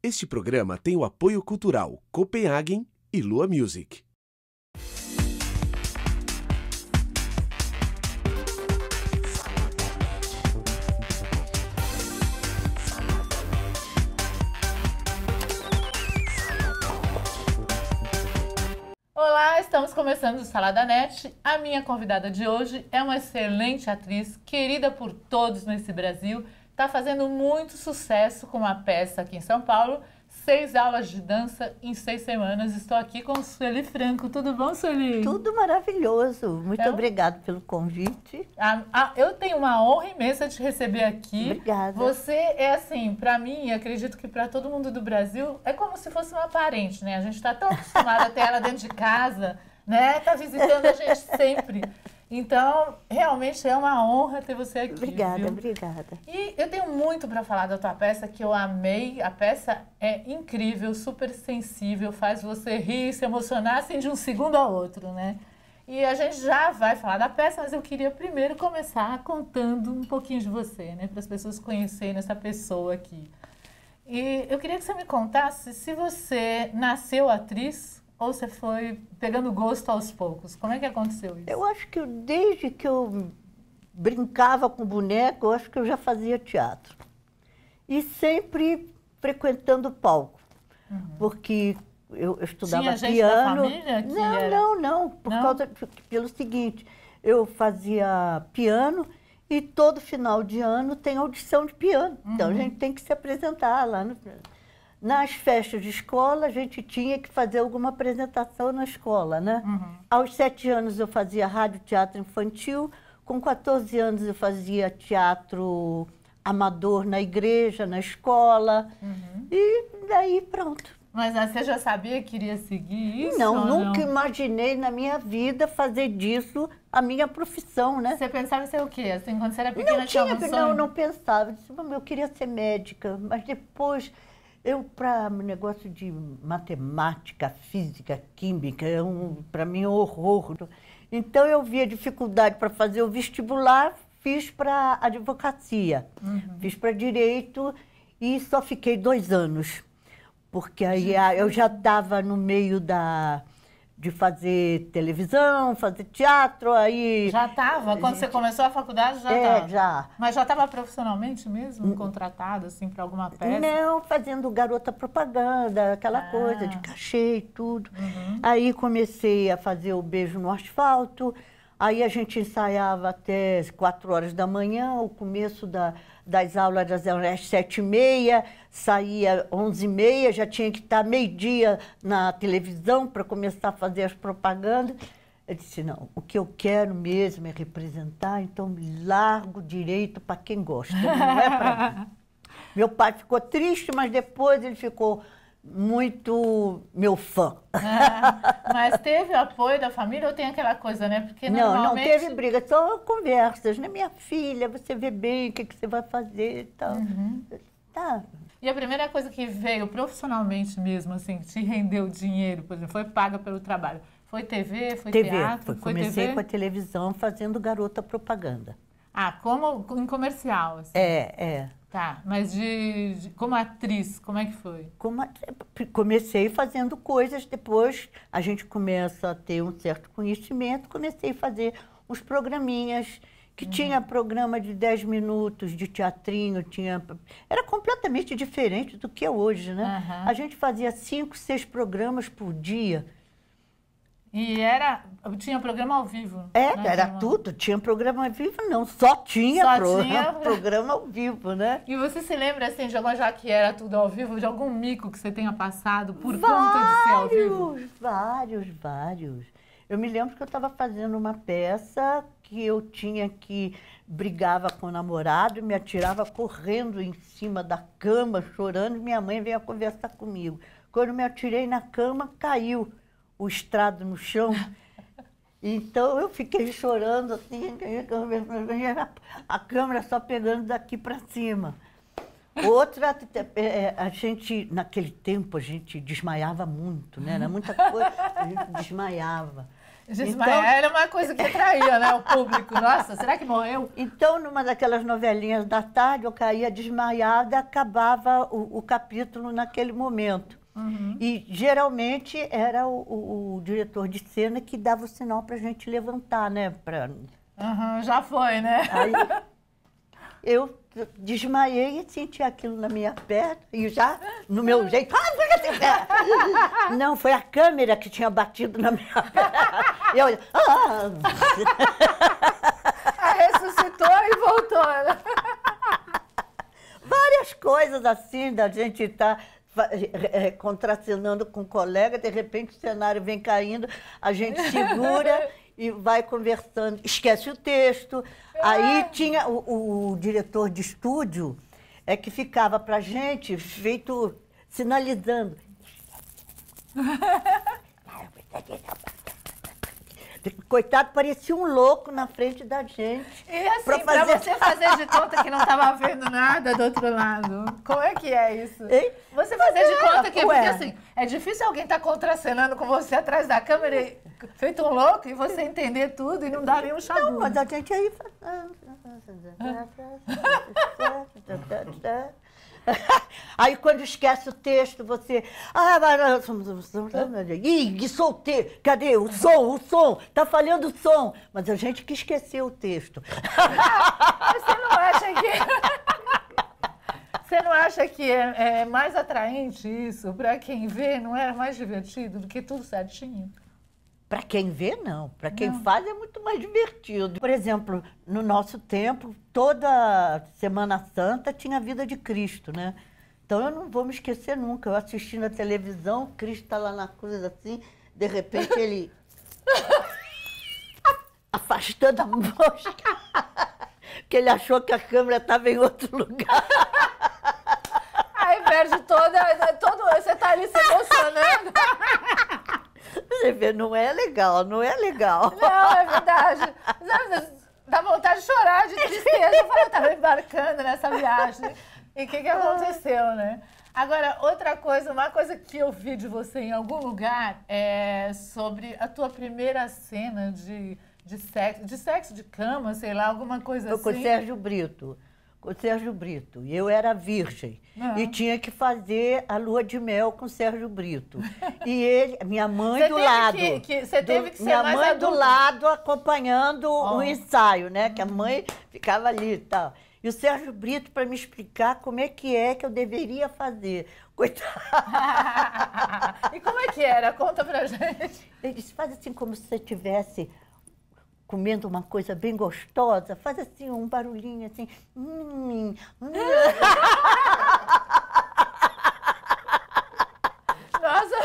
Este programa tem o apoio cultural Copenhagen e Lua Music. Olá, estamos começando o Salada Net. A minha convidada de hoje é uma excelente atriz, querida por todos nesse Brasil. Está fazendo muito sucesso com uma peça aqui em São Paulo. 6 aulas de dança em 6 semanas. Estou aqui com Sueli Franco. Tudo bom, Sueli? Tudo maravilhoso. Muito obrigada pelo convite. Eu tenho uma honra imensa de te receber aqui. Obrigada. Você é assim, para mim, e acredito que para todo mundo do Brasil, é como se fosse uma parente, né? A gente está tão acostumado a ter ela dentro de casa, né? Tá visitando a gente sempre. Então, realmente é uma honra ter você aqui. Obrigada, viu? obrigada. E eu tenho muito para falar da tua peça, que eu amei. A peça é incrível, super sensível, faz você rir, se emocionar assim de um segundo ao outro, né? E a gente já vai falar da peça, mas eu queria primeiro começar contando um pouquinho de você, né? Para as pessoas conhecerem essa pessoa aqui. E eu queria que você me contasse se você nasceu atriz ou você foi pegando gosto aos poucos. Como é que aconteceu isso? Eu acho que desde que eu brincava com boneco, eu acho que eu já fazia teatro. E sempre frequentando o palco. Porque eu estudava Tinha gente piano. da família que Não, era... não. Pelo seguinte, eu fazia piano e todo final de ano tem audição de piano. Então a gente tem que se apresentar lá nas festas de escola, a gente tinha que fazer alguma apresentação na escola, né? Aos 7 anos eu fazia rádio teatro infantil, com 14 anos eu fazia teatro amador na igreja, na escola, e daí pronto. Mas você já sabia que iria seguir isso? Não, nunca imaginei na minha vida fazer disso a minha profissão, né? Você pensava em ser o quê? Assim, quando você era pequena, Não pensava. Eu disse, eu queria ser médica, mas depois... para negócio de matemática, física, química, para mim é um horror. Então, eu via dificuldade para fazer o vestibular, fiz para advocacia, fiz para direito e só fiquei 2 anos. Porque aí eu já estava no meio de fazer televisão, fazer teatro, aí... Já estava? Quando você começou a faculdade, já estava? Já. Mas já estava profissionalmente mesmo, contratada, assim, para alguma peça? Não, fazendo garota propaganda, aquela coisa de cachê e tudo. Aí comecei a fazer o Beijo no Asfalto, aí a gente ensaiava até 4 horas da manhã, o começo das aulas às 7h30, saía 11h30, já tinha que estar meio-dia na televisão para começar a fazer as propagandas. Eu disse, não, o que eu quero mesmo é representar, então me largo direito para quem gosta, não é para mim. Meu pai ficou triste, mas depois ele ficou muito meu fã. Mas teve apoio da família ou tem aquela coisa, né? Porque não teve briga, só conversas, né? Minha filha, você vê bem o que você vai fazer e tal. Tá. E a primeira coisa que veio profissionalmente mesmo, assim, que te rendeu dinheiro, por exemplo, foi paga pelo trabalho? Foi TV, foi teatro? Comecei TV? com a televisão fazendo garota propaganda. Ah, como em comercial, assim? É. Tá, mas como atriz, como é que foi? Comecei fazendo coisas, depois a gente começa a ter um certo conhecimento, comecei a fazer uns programinhas, que tinha programa de 10 minutos, de teatrinho, era completamente diferente do que é hoje, né? A gente fazia 5, 6 programas por dia. E tinha programa ao vivo? Era tudo. Tinha programa ao vivo, não. Só tinha programa ao vivo, né? E você se lembra, assim, já que era tudo ao vivo, de algum mico que você tenha passado por conta de ser ao vivo? Vários. Eu me lembro que eu estava fazendo uma peça que eu brigava com o namorado, me atirava correndo em cima da cama, chorando, e minha mãe veio conversar comigo. Quando me atirei na cama, caiu o estrado no chão. Então, eu fiquei chorando assim, a câmera só pegando daqui para cima. Outra, naquele tempo, a gente desmaiava muito, né? Era muita coisa, a gente desmaiava. Desmaiar Então, era uma coisa que atraía, né, o público. Nossa, será que morreu? então, numa daquelas novelinhas da tarde, eu caía desmaiada, acabava o capítulo naquele momento. E, geralmente, era o diretor de cena que dava o sinal para a gente levantar, né? Já foi, né? Aí, eu desmaiei e senti aquilo na minha perna e já, no meu jeito... Não, foi a câmera que tinha batido na minha perna. E eu... Ressuscitou e voltou, né? Várias coisas assim, da gente estar contracenando com um colega, de repente o cenário vem caindo, a gente segura e vai conversando, esquece o texto. Aí tinha o diretor de estúdio que ficava pra gente feito, sinalizando. Coitado, parecia um louco na frente da gente. E assim, pra você fazer de conta que não estava vendo nada do outro lado, como é que é isso? Hein? Você fazer de conta que... Porque assim, é difícil alguém estar contracenando com você atrás da câmera, feito um louco, e você entender tudo e não dar nenhum chabu. Não, mas a gente aí... Aí, quando esquece o texto, você... Ih, soltei. Cadê o som? O som. Tá falhando o som. Mas a gente que esqueceu o texto. Você não acha que é mais atraente isso? Para quem vê, não é mais divertido do que tudo certinho? Para quem vê, não. Para quem faz, é muito mais divertido. Por exemplo, no nosso tempo, toda Semana Santa tinha a vida de Cristo, né? Então, eu não vou me esquecer nunca. Eu assistindo a televisão, Cristo está lá na cruz assim, de repente ele... afastando a mosca, que ele achou que a câmera estava em outro lugar. Aí perde todo... Você está ali se emocionando. Você vê, não é legal, não é legal. Não, é verdade. Dá vontade de chorar, de tristeza. Eu falei, eu estava embarcando nessa viagem. E o que aconteceu, né? Agora, outra coisa, uma coisa que eu vi de você em algum lugar é sobre a tua primeira cena de sexo de cama, sei lá, alguma coisa assim. Com o Sérgio Brito. Com o Sérgio Brito. E eu era virgem. E tinha que fazer a lua de mel com o Sérgio Brito. E ele, minha mãe do lado. Você teve que ser minha mais mãe adulta. do lado acompanhando o ensaio, né? Que a mãe ficava ali e tal. E o Sérgio Brito para me explicar como é que eu deveria fazer. Coitado. E como é que era? Conta pra gente. Ele disse, faz assim como se você estivesse comendo uma coisa bem gostosa, faz assim um barulhinho assim. Nossa!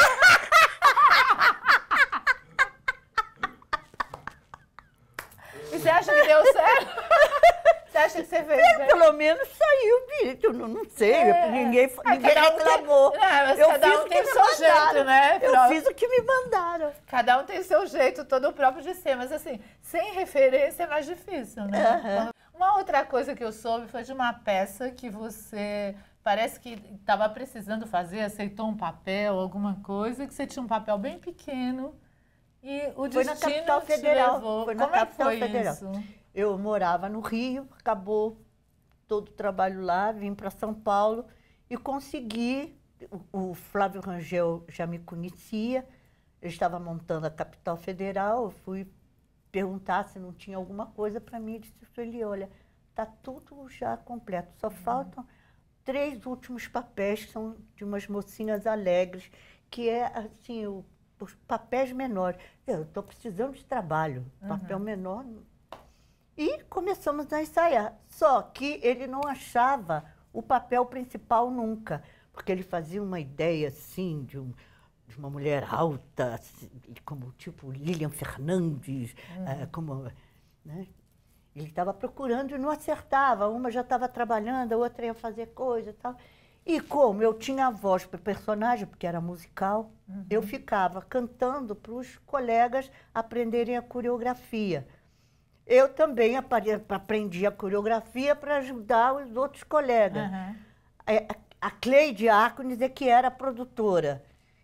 E você acha que deu certo? Você acha que você fez bem? Pelo menos saiu, eu não sei, ninguém reclamou. Mas cada um tem o seu jeito, né? Eu fiz o que me mandaram. Cada um tem o seu jeito, todo próprio de ser, mas assim, sem referência é mais difícil, né? Uma outra coisa que eu soube foi de uma peça que você parece que estava precisando fazer, aceitou um papel, alguma coisa, que você tinha um papel bem pequeno e o destino Foi na Capital Federal. Levou. Foi na Como Capital é que foi Federal. isso? Eu morava no Rio, acabou todo o trabalho lá, vim para São Paulo e consegui. O Flávio Rangel já me conhecia, ele estava montando a Capital Federal, eu fui perguntar se não tinha alguma coisa para mim, disse ele, olha, está tudo já completo, só faltam 3 últimos papéis, que são de umas mocinhas alegres, que é assim, os papéis menores. Eu estou precisando de trabalho, papel menor. E começamos a ensaiar. Só que ele não achava o papel principal nunca, porque ele fazia uma ideia assim de uma mulher alta, assim, como tipo Lilian Fernandes, como, né? Ele estava procurando e não acertava. Uma já estava trabalhando, a outra ia fazer coisa e tal. E como eu tinha a voz para o personagem, porque era musical, eu ficava cantando para os colegas aprenderem a coreografia. Eu também aprendi a coreografia para ajudar os outros colegas. A Cleide Arcones é que era a produtora.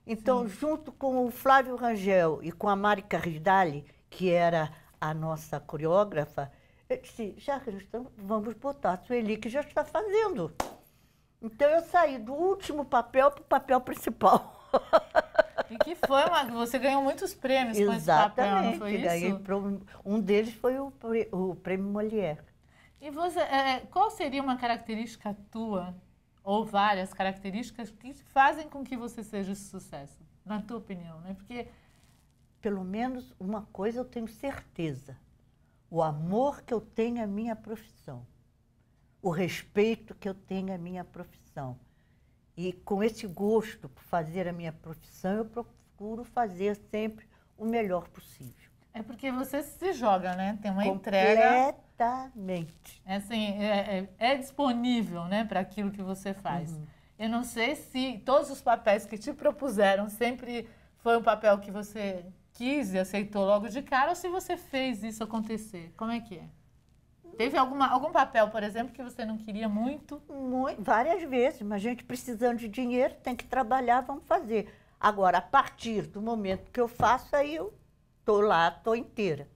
Então, junto com o Flávio Rangel e com a Mari Carridali, que era a nossa coreógrafa, eu disse, já que vamos botar a Sueli, que já está fazendo. Então, eu saí do último papel para o papel principal. E que foi você ganhou muitos prêmios com esse papel, não foi isso? Um deles foi o Prêmio Molière. E você, qual seria uma característica tua, ou várias características, que fazem com que você seja esse sucesso, na tua opinião, né? Porque... Pelo menos uma coisa eu tenho certeza. O amor que eu tenho à minha profissão. O respeito que eu tenho à minha profissão. E com esse gosto por fazer a minha profissão, eu procuro fazer sempre o melhor possível. É porque você se joga, né? Tem uma entrega... Completamente. Assim, é disponível, né, para aquilo que você faz. Eu não sei se todos os papéis que te propuseram sempre foi um papel que você quis e aceitou logo de cara, ou se você fez isso acontecer. Como é que é? Teve algum papel, por exemplo, que você não queria muito? Várias vezes, mas a gente precisando de dinheiro, tem que trabalhar, vamos fazer. Agora, a partir do momento que eu faço, aí eu estou lá, estou inteira.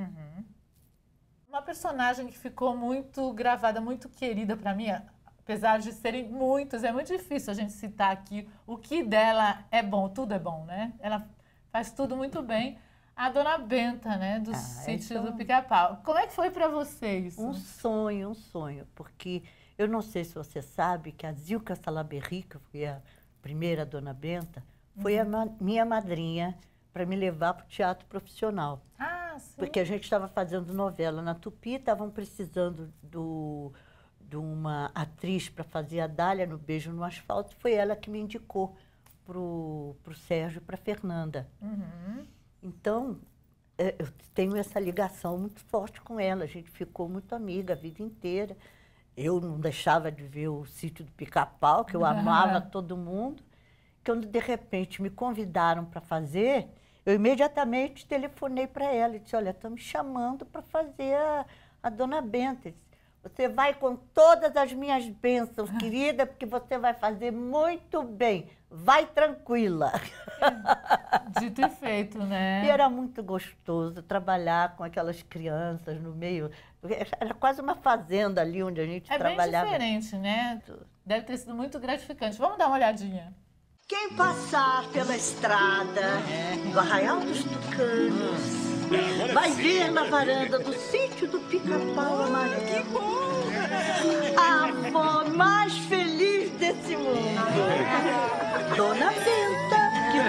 Uma personagem que ficou muito gravada, muito querida para mim, apesar de serem muitas, é muito difícil a gente citar aqui o que dela é bom, tudo é bom, né? Ela faz tudo muito bem. A Dona Benta, né, do Sítio do Pica-Pau. Como é que foi para você isso? Um sonho, porque eu não sei se você sabe que a Zilka Salaberry, que foi a primeira Dona Benta, foi a minha madrinha para me levar para o teatro profissional. Ah, sim. Porque a gente estava fazendo novela na Tupi, estavam precisando de uma atriz para fazer a Dália no Beijo no Asfalto. Foi ela que me indicou para o Sérgio e para a Fernanda. Então, eu tenho essa ligação muito forte com ela. A gente ficou muito amiga a vida inteira. Eu não deixava de ver o Sítio do Pica-Pau, que eu amava todo mundo. Quando, de repente, me convidaram para fazer, eu imediatamente telefonei para ela e disse, olha, estão me chamando para fazer a Dona Benta. Você vai com todas as minhas bênçãos, querida, porque você vai fazer muito bem. Vai tranquila. Dito e feito, né? E era muito gostoso trabalhar com aquelas crianças no meio. Era quase uma fazenda ali onde a gente trabalhava. É bem diferente, né? Deve ter sido muito gratificante. Vamos dar uma olhadinha. Quem passar pela estrada do Arraial dos Tucanos vai ver na varanda do Sítio do Pica-Pau amarelo. Que bom! A avó mais feliz desse mundo. Dona Benta, que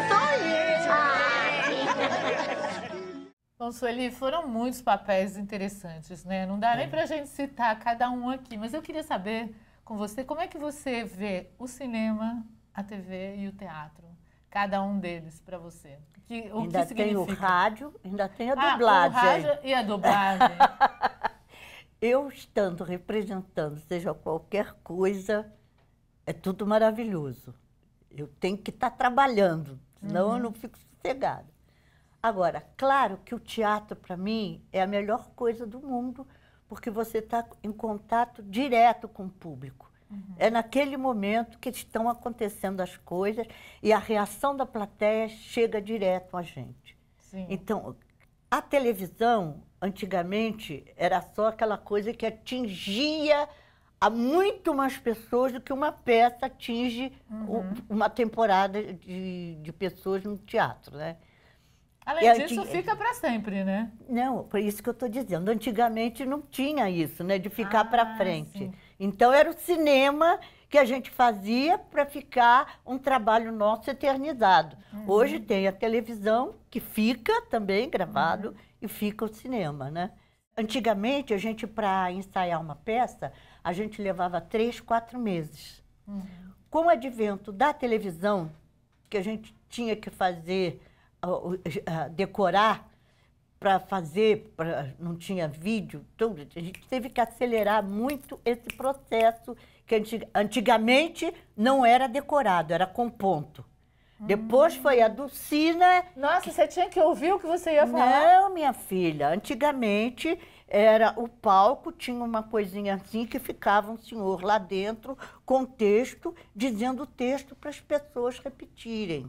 sou eu. Bom, Sueli, foram muitos papéis interessantes, né? Não dá nem pra gente citar cada um aqui, mas eu queria saber com você, como é que você vê o cinema, a TV e o teatro? Cada um deles para você. Ainda tem o rádio, ainda tem a dublagem. O rádio e a dublagem. Eu estando representando, seja qualquer coisa, é tudo maravilhoso. Eu tenho que estar trabalhando, senão eu não fico sossegada. Agora, claro que o teatro, para mim, é a melhor coisa do mundo, porque você está em contato direto com o público. É naquele momento que estão acontecendo as coisas e a reação da plateia chega direto a gente. Sim. Então, a televisão, antigamente, era só aquela coisa que atingia a muito mais pessoas do que uma peça atinge uma temporada de pessoas no teatro, né? Além disso, fica para sempre, né? Não, por isso que eu estou dizendo. Antigamente não tinha isso, né? De ficar para frente. Sim. Então, era o cinema que a gente fazia para ficar um trabalho nosso eternizado. Hoje tem a televisão, que fica também gravado, e fica o cinema, né? Antigamente, a gente, para ensaiar uma peça, a gente levava 3, 4 meses. Com o advento da televisão, que a gente tinha que fazer, decorar, para fazer, não tinha vídeo, tudo, a gente teve que acelerar muito esse processo, que antigamente não era decorado, era com ponto. Depois foi a Dulcina... Nossa, você tinha que ouvir o que você ia falar? Não, minha filha, antigamente era o palco, tinha uma coisinha assim que ficava um senhor lá dentro com texto, dizendo o texto para as pessoas repetirem.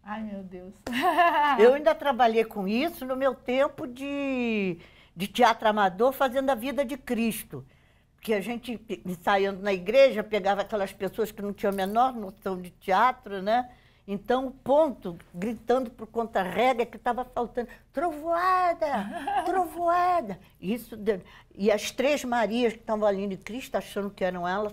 Ai, meu Deus. Eu ainda trabalhei com isso no meu tempo de teatro amador, fazendo a vida de Cristo. Porque a gente, ensaiando na igreja, pegava aquelas pessoas que não tinham a menor noção de teatro, né? Então, o ponto, gritando por conta rega, que estava faltando. Trovoada! Trovoada! E as três Marias que estavam ali de Cristo, achando que eram elas,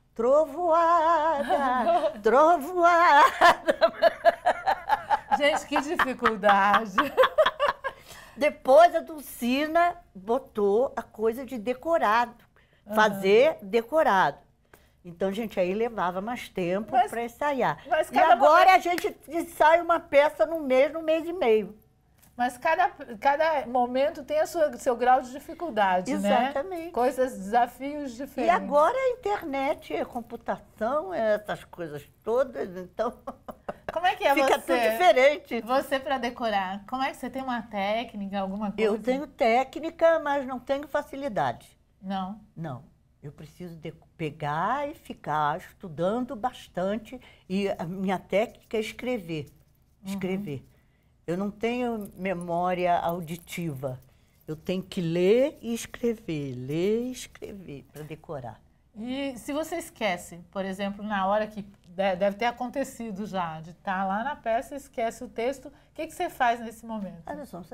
trovoada! Trovoada! Gente, que dificuldade. Depois a Dulcina botou a coisa de decorado, fazer decorado. Então, gente, aí levava mais tempo para ensaiar. E agora a gente ensaia uma peça no mês e meio. Mas cada momento tem seu grau de dificuldade, Exatamente. Né? Coisas, desafios diferentes. E agora a internet, a computação, essas coisas todas, então... Como é que é fica tudo diferente. Você, para decorar, como é que você tem uma técnica, alguma coisa? Eu tenho técnica, mas não tenho facilidade. Não? Não. Eu preciso pegar e ficar estudando bastante. E a minha técnica é escrever. Escrever. Eu não tenho memória auditiva. Eu tenho que ler e escrever para decorar. E se você esquece, por exemplo, na hora que deve ter acontecido já, de estar lá na peça e esquece o texto, o que você faz nesse momento?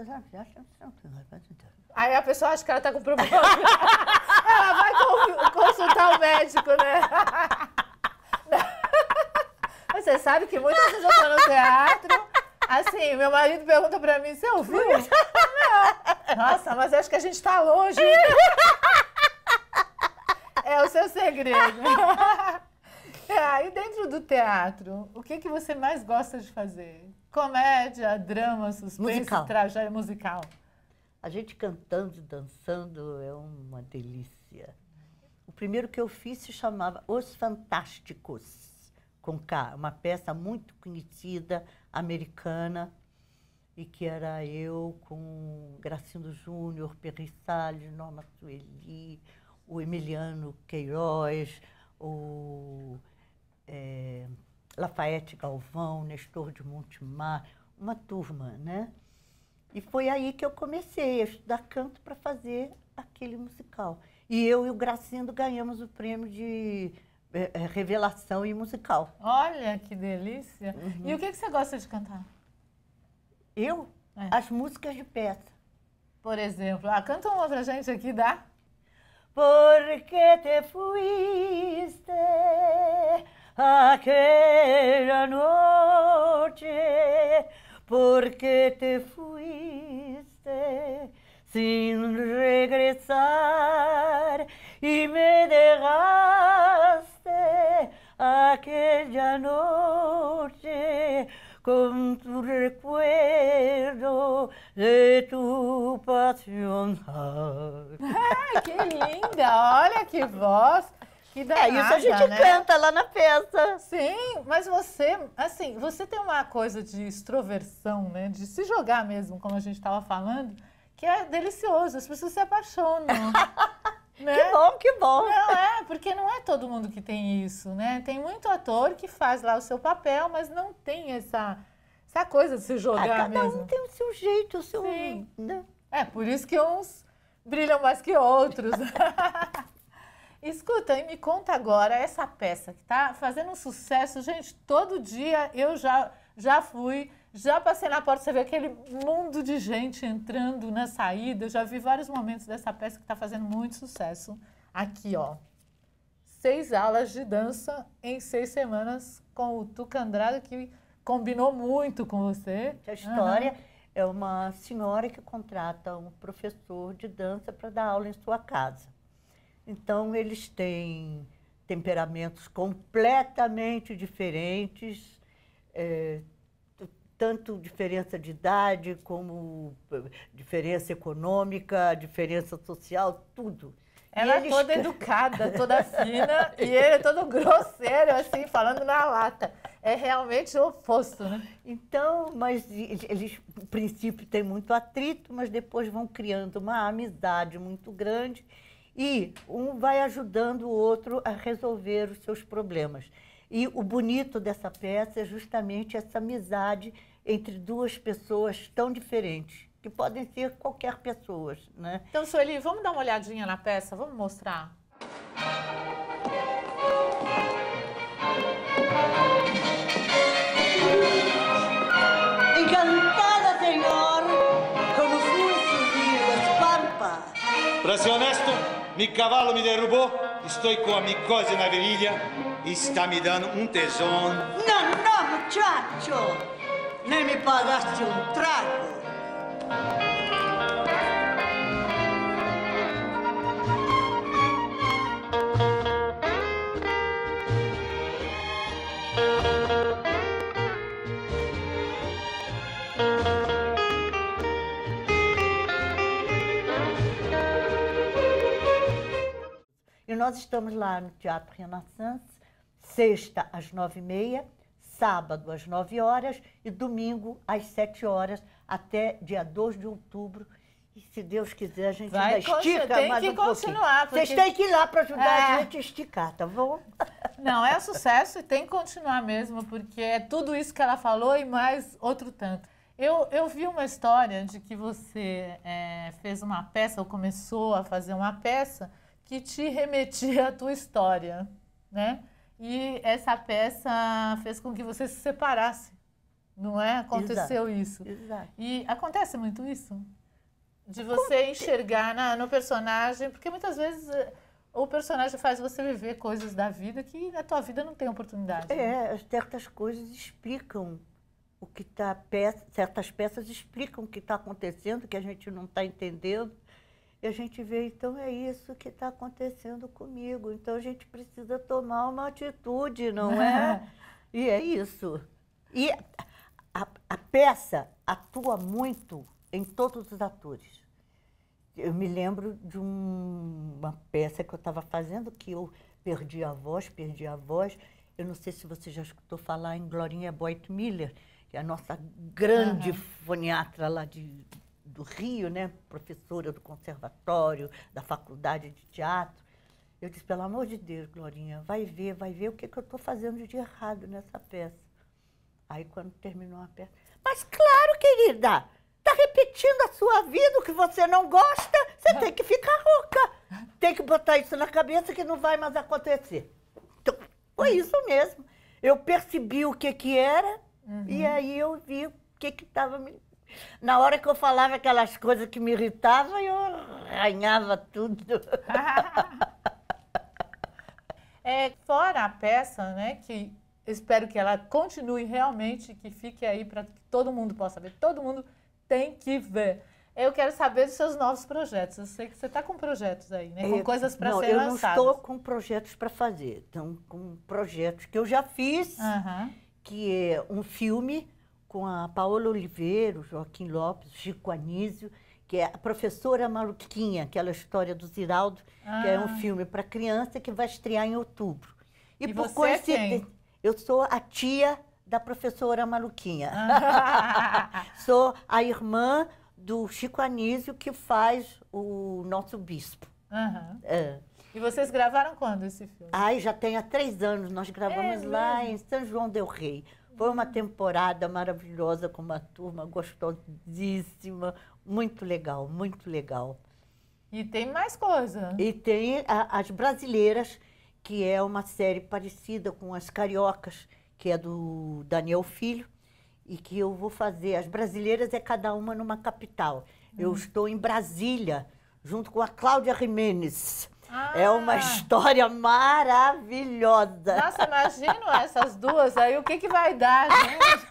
Aí a pessoa acha que ela está com problema. Ela vai consultar o médico, né? Você sabe que muitas vezes eu estou no teatro, assim, meu marido pergunta para mim, você ouviu? Não. Nossa, mas acho que a gente está longe. É o seu segredo. E dentro do teatro, o que você mais gosta de fazer? Comédia, drama, suspense, tragédia, musical? A gente cantando e dançando é uma delícia. O primeiro que eu fiz se chamava Os Fantásticos, com K, uma peça muito conhecida, americana, e que era eu com Gracindo Júnior, Perry Salles, Norma Sueli, o Emiliano Queiroz, o Lafayette Galvão, Nestor de Montemar, uma turma, né? E foi aí que eu comecei a estudar canto para fazer aquele musical. E eu e o Gracindo ganhamos o prêmio de revelação e musical. Olha, que delícia! E o que você gosta de cantar? Eu? As músicas de peça. Por exemplo, canta uma pra gente aqui, dá? Porque te fuiste aquella noche, porque te fuiste sin regresar y me dejaste aquella noche con tu recuerdo de tu pasión. Ai, que linda! Olha que voz! Que danada, isso a gente canta lá na peça. Sim, mas você, assim, você tem uma coisa de extroversão, né? De se jogar mesmo, como a gente estava falando, que é delicioso, as pessoas se apaixonam. Né? Que bom, que bom. Não porque não é todo mundo que tem isso, né? Tem muito ator que faz lá o seu papel, mas não tem essa coisa de se jogar mesmo. Cada um tem o seu jeito, o seu... Sim. Né? Por isso que uns brilham mais que outros. Escuta, e me conta agora, essa peça que tá fazendo um sucesso, gente, todo dia eu já fui, já passei na porta, você vê aquele mundo de gente entrando na saída, já vi vários momentos dessa peça que está fazendo muito sucesso. Aqui, ó, 6 aulas de dança em 6 semanas com o Tuca Andrade, que combinou muito com você. A história é uma senhora que contrata um professor de dança para dar aula em sua casa. Então, eles têm temperamentos completamente diferentes, tanto diferença de idade, como diferença econômica, diferença social, tudo. Ela é toda educada, toda fina, e ele é todo grosseiro, assim, falando na lata. É realmente o oposto, né? Então, mas eles, no princípio, têm muito atrito, mas depois vão criando uma amizade muito grande, e um vai ajudando o outro a resolver os seus problemas. E o bonito dessa peça é justamente essa amizade entre duas pessoas tão diferentes, que podem ser qualquer pessoa, né? Então, Sueli, vamos dar uma olhadinha na peça? Vamos mostrar? Encantada, senhor, con o fluxo de Pampa. Para ser honesto, meu cavalo me derrubou, estou com a micose na virilha e está me dando um tesão. Não, não, muchacho, nem me pagaste um trago. E nós estamos lá no Teatro Renaissance, sexta às 9h30, sábado às 9 horas e domingo às 7 horas, até dia 2 de outubro. E se Deus quiser, a gente ainda estica mais um pouquinho. Continuar. Vocês têm que ir lá para ajudar a gente a esticar, tá bom? Não, é sucesso e tem que continuar mesmo, porque é tudo isso que ela falou e mais outro tanto. Eu vi uma história de que você fez uma peça, ou começou a fazer uma peça, que te remetia à tua história, né? E essa peça fez com que você se separasse, não é? Aconteceu isso. Exato. E acontece muito isso? De você enxergar no personagem, porque muitas vezes o personagem faz você viver coisas da vida que na tua vida não tem oportunidade. Certas coisas explicam o que está... Certas peças explicam o que está acontecendo, que a gente não está entendendo. E a gente vê, então, é isso que está acontecendo comigo. Então, a gente precisa tomar uma atitude, não é? E é isso. E a peça atua muito em todos os atores. Eu me lembro de uma peça que eu estava fazendo, que eu perdi a voz. Eu não sei se você já escutou falar em Glorinha Boit-Miller, que é a nossa grande foniatra lá do Rio, né? Professora do conservatório, da faculdade de teatro. Eu disse, pelo amor de Deus, Glorinha, vai ver o que eu estou fazendo de errado nessa peça. Aí, quando terminou a peça, mas claro, querida, está repetindo a sua vida, o que você não gosta, você tem que ficar rouca. Tem que botar isso na cabeça que não vai mais acontecer. Então, foi isso mesmo. Eu percebi o que era e aí eu vi o que estava me... Na hora que eu falava aquelas coisas que me irritavam, eu arranhava tudo. Fora a peça, né, que espero que ela continue realmente, que fique aí para que todo mundo possa ver. Todo mundo tem que ver. Eu quero saber dos seus novos projetos. Eu sei que você está com projetos aí, né? Com coisas para serem lançadas. Eu não estou com projetos para fazer. Então, com projetos que eu já fiz, que é um filme com a Paola Oliveira, o Joaquim Lopes, o Chico Anísio, que é a Professora Maluquinha, aquela história do Ziraldo, que é um filme para criança que vai estrear em outubro. E por coincidência, eu sou a tia da Professora Maluquinha. Sou a irmã do Chico Anísio, que faz o nosso bispo. E vocês gravaram quando esse filme? Já tem há 3 anos. Nós gravamos lá em São João del Rei. Foi uma temporada maravilhosa, com uma turma gostosíssima, muito legal, muito legal. E tem mais coisa. E tem As Brasileiras, que é uma série parecida com As Cariocas, que é do Daniel Filho, e que eu vou fazer. As Brasileiras é cada uma numa capital. Eu estou em Brasília, junto com a Cláudia Jimenez. É uma história maravilhosa. Nossa, imagino essas duas aí, o que vai dar, gente?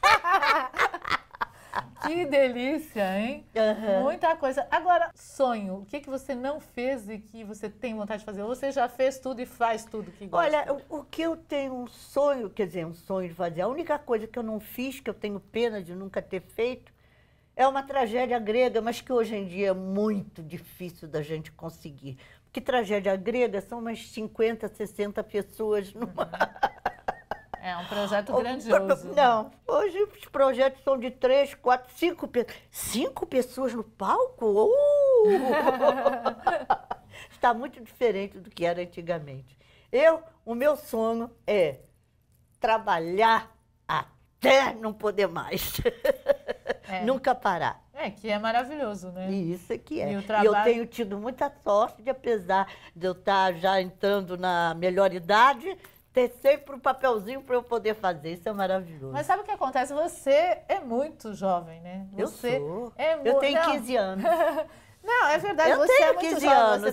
Que delícia, hein? Muita coisa. Agora, sonho, o que você não fez e que você tem vontade de fazer? Ou você já fez tudo e faz tudo que gosta? Olha, o que eu tenho um sonho, quer dizer, um sonho de fazer, a única coisa que eu não fiz, que eu tenho pena de nunca ter feito, é uma tragédia grega, mas que hoje em dia é muito difícil da gente conseguir. Porque tragédia grega são umas 50, 60 pessoas numa... É um projeto grandioso. Não, hoje os projetos são de 3, 4, 5 pessoas. 5 pessoas no palco? Está muito diferente do que era antigamente. O meu sonho é trabalhar até não poder mais. Nunca parar. Que é maravilhoso, né? Isso que é. E o E trabalho... eu tenho tido muita sorte de, apesar de eu estar já entrando na melhor idade, ter sempre um papelzinho para eu poder fazer. Isso é maravilhoso. Mas sabe o que acontece? Você é muito jovem, né? Você eu sou. É Eu tenho 15 anos. Não, é verdade. Eu Você tenho é muito 15 jovem. anos.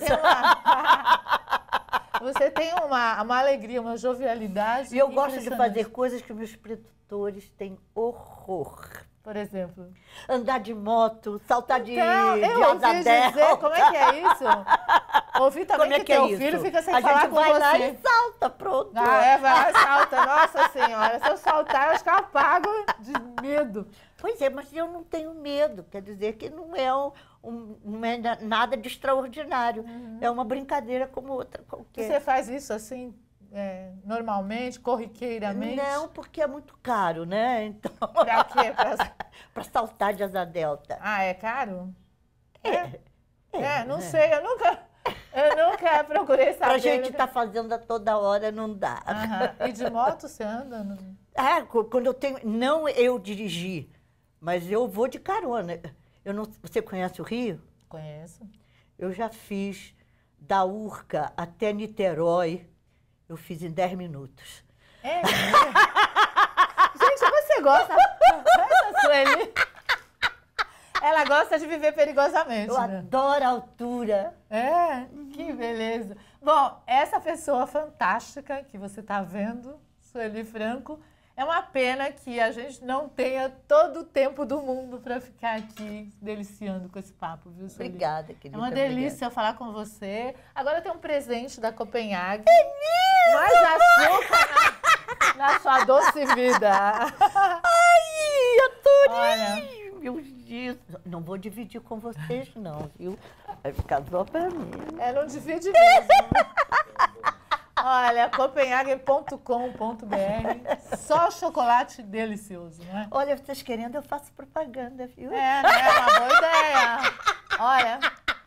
Você tem uma alegria, uma jovialidade. E eu gosto de impressionante. fazer coisas que meus produtores têm horror. Por exemplo? Andar de moto, saltar de eu asa ouvi delta. dizer, como é que é isso? Ouvi também Como é que que é teu isso? filho fica sem a falar gente com vai você. lá e salta, pronto. Vai lá e salta. Nossa Senhora, se eu saltar, eu acho que eu apago de medo. Pois é, mas eu não tenho medo. Quer dizer que não é, não é nada de extraordinário. É uma brincadeira como outra qualquer. Você faz isso assim, normalmente, corriqueiramente? Não, porque é muito caro, né? Então, Pra quê? para saltar de asa delta. Ah, é caro? Não né? sei, eu nunca procurei saber. Pra gente estar fazendo a toda hora não dá. E de moto você anda? Quando eu tenho... Não eu dirigir, mas eu vou de carona. Você conhece o Rio? Conheço. Eu já fiz da Urca até Niterói. Eu fiz em 10 minutos. É mesmo? Gente, você gosta... Essa Sueli, ela gosta de viver perigosamente, Eu né? adoro a altura. Que beleza. Bom, essa pessoa fantástica que você está vendo, Sueli Franco, é uma pena que a gente não tenha todo o tempo do mundo para ficar aqui deliciando com esse papo, viu, Sueli? Obrigada, querida. É uma delícia falar com você. Agora tem um presente da Copenhague. É Mais açúcar na sua doce vida. Ai, Olha, meu Deus. Não vou dividir com vocês, não, viu? Vai ficar só pra mim. não divide mesmo. Olha, copenhagen.com.br, só chocolate delicioso, né? Olha, vocês querendo, eu faço propaganda, viu? Né? É uma boa ideia. Olha,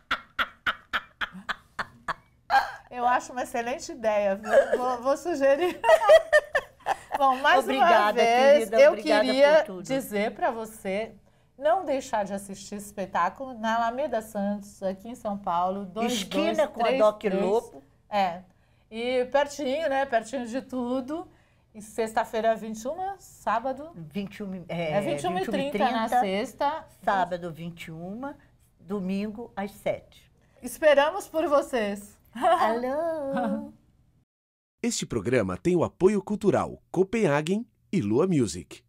eu acho uma excelente ideia, viu? Vou sugerir. Bom, mais Obrigada, uma vez, querida, eu obrigada queria por tudo. dizer para você não deixar de assistir esse espetáculo na Alameda Santos, aqui em São Paulo. Esquina com a Doc Lopo. E pertinho, né? Pertinho de tudo. E sexta-feira, 21, sábado. 21h30 na sexta. Sábado, 21, domingo, às 7. Esperamos por vocês. Alô! Este programa tem o apoio cultural Copenhagen e Lua Music.